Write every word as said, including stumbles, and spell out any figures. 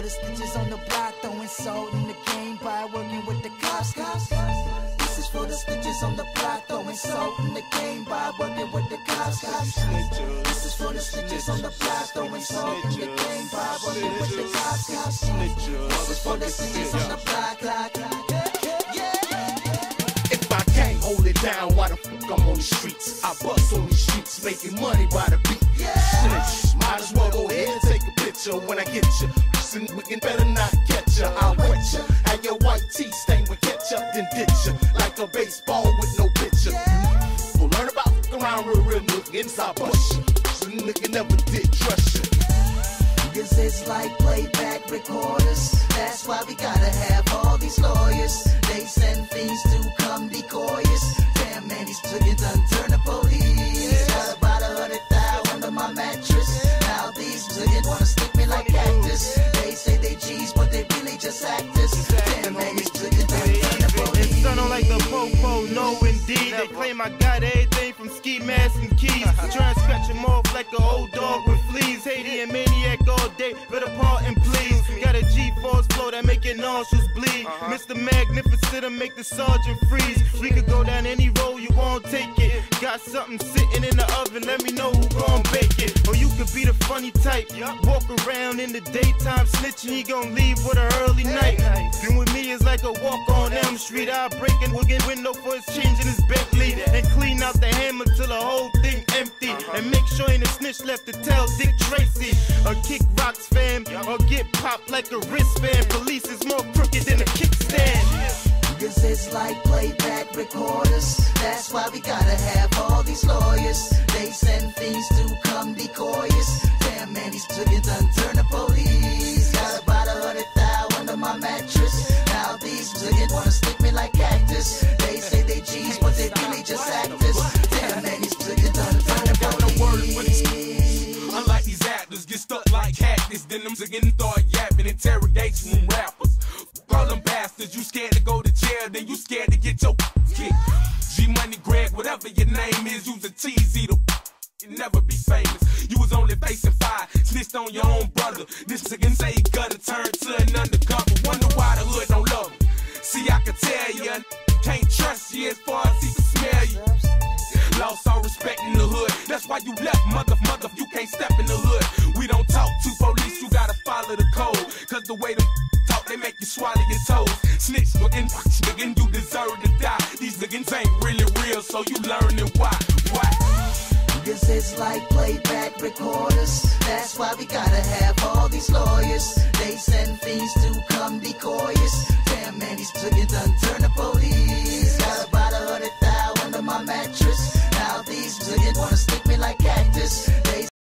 the snitches on the block throwing salt in the game by working with the cops. cops. This is for the snitches on the block throwing salt in the game by working with the cops. cops. This is for the snitches on the block throwing salt in the game by working with the cops. cops. This is for the snitches on the block. block, block. If I can't hold it down, why the fuck I'm on the streets? I bust on these streets, making money by the beat. Yeah. Snitch, might as well go ahead and take a picture when I get you. Listen, we can better not catch ya. I'll wet ya, and your white tee stained with ketchup, then ditch ya like a baseball with no pitcher. Yeah. We'll learn about fuck around real, real nigga inside bust ya. So nigga never did trust ya. Niggas is like playback recorders. That's why we gotta have all these lawyers. They send fiends to come decoy us. Damn man, these niggas done turn the police. Got about a hundred thousand under my mattress. Now these niggas wanna stick me like cactus. They say they G's, but they really just actors. Damn man, these niggas done turn the police. It's sounding like the popo, no indeed. They claim I got everything from ski masks and keys. Trying to scratch them off like an old dog with fleas. Haiti and maniac all day, better pardon please. Got a G-force flow that make your nostrils bleed. uh-huh. Mister Magnificent make the sergeant freeze. We could go down any road, you won't take it. Got something sitting in the oven, let me know who gon' bake it. Or you could be the funny type, walk around in the daytime snitching, he gon' leave with an early night. Been with me is like a walk on Elm Street. I'll break and we'll get window for his change in his Bentley, and clean out the hammer till the whole thing empty. And make sure ain't a snitch left to tell Dick Tracy. Or kick rocks fam, or get popped like a wristband. Police is more crooked than a kickstand. Niggas is like playback recorders. That's why we gotta have all these lawyers. They send fiends to come decoy us. Damn man, these niggas done turn the police. Got about a hundred thousand under my mattress. Now these niggas wanna stick me like cactus. They say they G's, but they really just actors. Damn man, these niggas done turn the police. Unlike these actors, get stuck like cactus. Then them again start yapping, interrogation from rappers. All them bastards, you scared to go to jail, then you scared to get your kicked. G-Money, Greg, whatever your name is, use a T-Z to you never be famous. You was only facing fire, snitched on your own brother. This again say he gonna turn to an undercover. Wonder why the hood don't love him. See, I can tell you, can't trust you as far as he can smell you. Lost all respect in the hood. That's why you left, mother, mother, you can't step in the hood. We don't talk to police, you gotta follow the code. Cause the way them talk, they make you swallow your toes. Snitch, looking, nigga, you deserve to die. These niggas ain't really real, so you learning why. Why? Niggas is like playback recorders. That's why we gotta have all these lawyers. They send fiends to come decoy us. Damn man, these niggas done turn the police. Got about a hundred thousand under my mattress. Now these niggas wanna stick me like cactus. They